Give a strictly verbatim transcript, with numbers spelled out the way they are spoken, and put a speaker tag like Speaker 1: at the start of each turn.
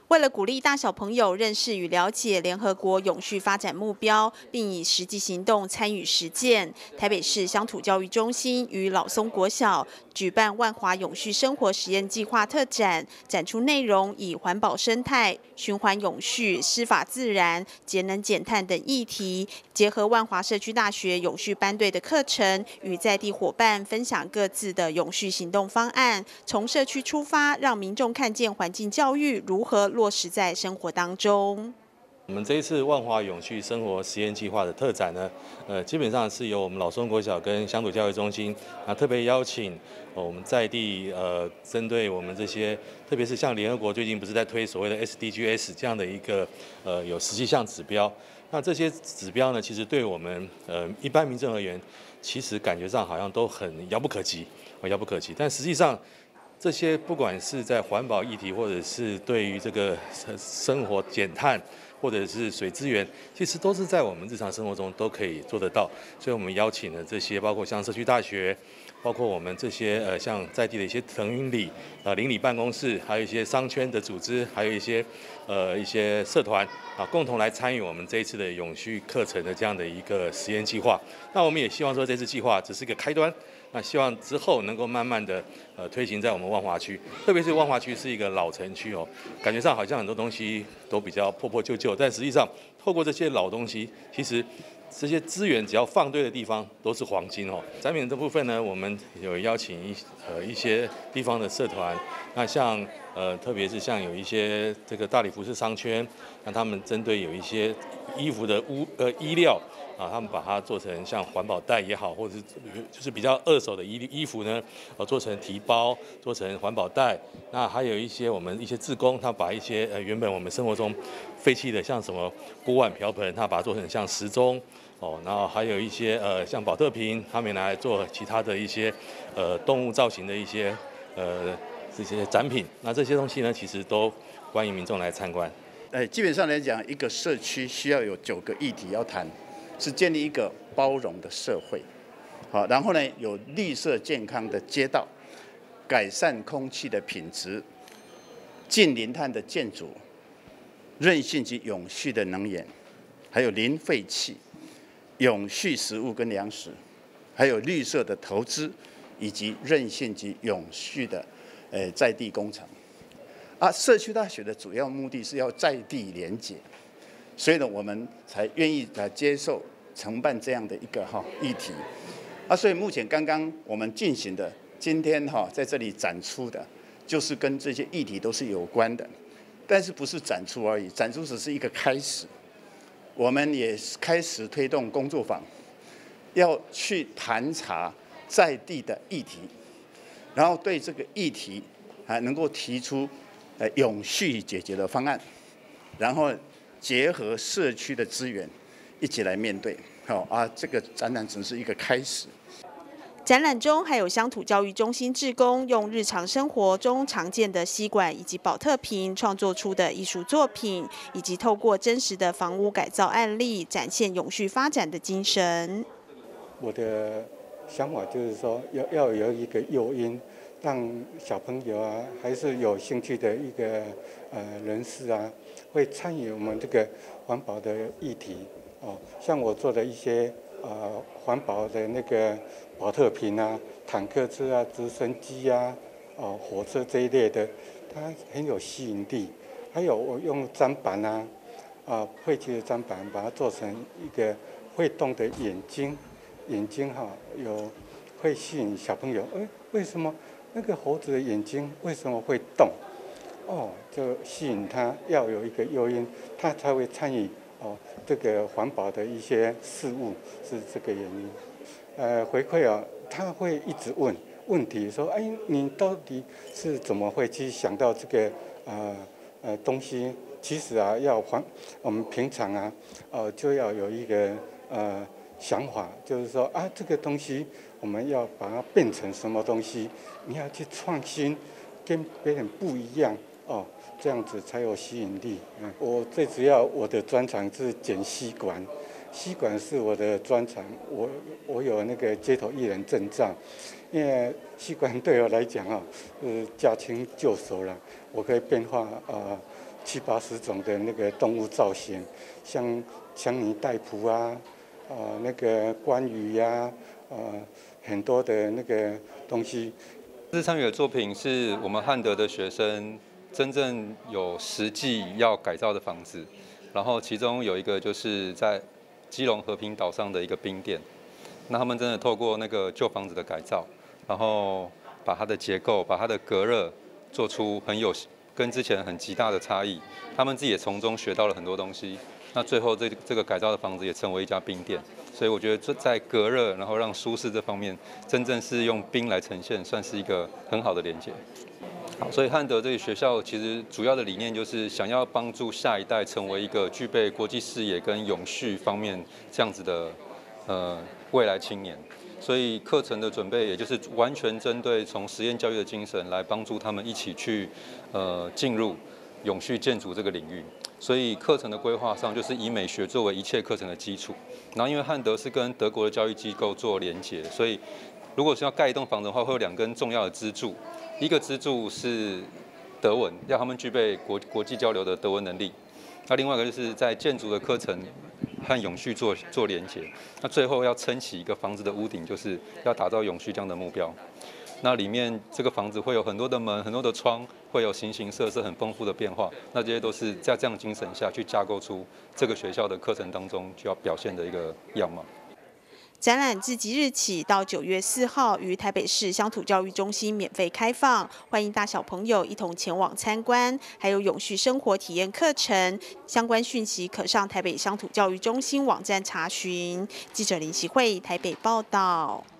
Speaker 1: 为了鼓励大小朋友认识与了解联合国永续发展目标，并以实际行动参与实践，台北市乡土教育中心与老松国小举办万华永续生活实验计划特展，展出内容以环保生态、循环永续、师法自然、节能减碳等议题，结合万华社区大学永续班队的课程，与在地伙伴分享各自的永续行动方案，从社区出发，让民众看见环境教育如何落实在生活当中。
Speaker 2: 我们这一次万华永续生活实验计划的特展呢，呃，基本上是由我们老松国小跟乡土教育中心啊特别邀请、呃、我们在地呃，针对我们这些，特别是像联合国最近不是在推所谓的 S D Gs 这样的一个呃有十七项指标，那这些指标呢，其实对我们呃一般民众而言，其实感觉上好像都很遥不可及，遥不可及，但实际上。这些不管是在环保议题，或者是对于这个生活减碳，或者是水资源，其实都是在我们日常生活中都可以做得到。所以我们邀请了这些，包括像社区大学，包括我们这些呃像在地的一些腾云里、呃邻里办公室，还有一些商圈的组织，还有一些呃一些社团啊，共同来参与我们这一次的永续课程的这样的一个实验计划。那我们也希望说，这次计划只是一个开端。那希望之后能够慢慢的呃推行在我们万华区，特别是万华区是一个老城区哦，感觉上好像很多东西都比较破破旧旧，但实际上透过这些老东西，其实这些资源只要放对的地方都是黄金哦。展品这部分呢，我们有邀请一呃一些地方的社团，那像呃特别是像有一些这个大理服饰商圈，那他们针对有一些衣服的污呃衣料。啊，他们把它做成像环保袋也好，或者是就是比较二手的衣衣服呢，呃，做成提包，做成环保袋。那还有一些我们一些志工，他把一些呃原本我们生活中废弃的，像什么锅碗瓢盆，他把它做成像时钟哦，然后还有一些呃像保特瓶，他们拿来做其他的一些呃动物造型的一些呃这些展品。那这些东西呢，其实都欢迎民众来参观。
Speaker 3: 哎，基本上来讲，一个社区需要有九个议题要谈。是建立一个包容的社会，好，然后呢，有绿色健康的街道，改善空气的品质，近零碳的建筑，韧性及永续的能源，还有零废弃，永续食物跟粮食，还有绿色的投资，以及韧性及永续的呃在地工程。啊，社区大学的主要目的是要在地连结。所以呢，我们才愿意来接受承办这样的一个哈议题啊。所以目前刚刚我们进行的，今天哈在这里展出的，就是跟这些议题都是有关的，但是不是展出而已，展出只是一个开始。我们也开始推动工作坊，要去盘查在地的议题，然后对这个议题还能够提出呃永续解决的方案，然后。结合社区的资源，一起来面对。好啊，这个展览只是一个开始。
Speaker 1: 展览中还有乡土教育中心志工用日常生活中常见的吸管以及保特瓶创作出的艺术作品，以及透过真实的房屋改造案例，展现永续发展的精神。
Speaker 4: 我的想法就是说，要要有一个诱因，让小朋友啊，还是有兴趣的一个呃人士啊。会参与我们这个环保的议题哦，像我做的一些呃环保的那个保特瓶啊、坦克车啊、直升机啊、哦火车这一类的，它很有吸引力。还有我用砧板啊，啊废弃的砧板，把它做成一个会动的眼睛，眼睛哈、哦、有会吸引小朋友。哎，为什么那个猴子的眼睛为什么会动？哦，就吸引他要有一个诱因，他才会参与哦这个环保的一些事物，是这个原因。呃，回馈啊，他会一直问问题，说，哎，你到底是怎么会去想到这个呃呃东西？其实啊，要环我们平常啊，呃就要有一个呃想法，就是说啊，这个东西我们要把它变成什么东西？你要去创新，跟别人不一样。哦，这样子才有吸引力。嗯，我最主要我的专长是剪吸管，吸管是我的专长。我我有那个街头艺人证照，因为吸管对我来讲啊，是驾轻就熟了。我可以变化呃七八十种的那个动物造型，像强尼戴普啊，呃那个关羽呀、啊，呃很多的那个东西。
Speaker 5: 这次参与的作品是我们汉德的学生真正有实际要改造的房子，然后其中有一个就是在基隆和平岛上的一个冰店，那他们真的透过那个旧房子的改造，然后把它的结构、把它的隔热做出很有跟之前很极大的差异，他们自己也从中学到了很多东西。那最后这这个改造的房子也成为一家冰店，所以我觉得在隔热然后让舒适这方面，真正是用冰来呈现，算是一个很好的连接。好，所以汉德这个学校其实主要的理念就是想要帮助下一代成为一个具备国际视野跟永续方面这样子的呃未来青年。所以课程的准备也就是完全针对从实验教育的精神来帮助他们一起去呃进入永续建筑这个领域。所以课程的规划上就是以美学作为一切课程的基础。然后因为汉德是跟德国的教育机构做连结，所以如果是要盖一栋房子的话，会有两根重要的支柱。一个支柱是德文，要他们具备国国际交流的德文能力。那另外一个就是在建筑的课程和永续做做连结。那最后要撑起一个房子的屋顶，就是要打造永续这样的目标。那里面这个房子会有很多的门、很多的窗，会有形形色色、很丰富的变化。那这些都是在这样精神下去架构出这个学校的课程当中就要表现的一个样貌。
Speaker 1: 展览自即日起到九月四号于台北市乡土教育中心免费开放，欢迎大小朋友一同前往参观。还有永续生活体验课程相关讯息，可上台北乡土教育中心网站查询。记者林习慧台北报道。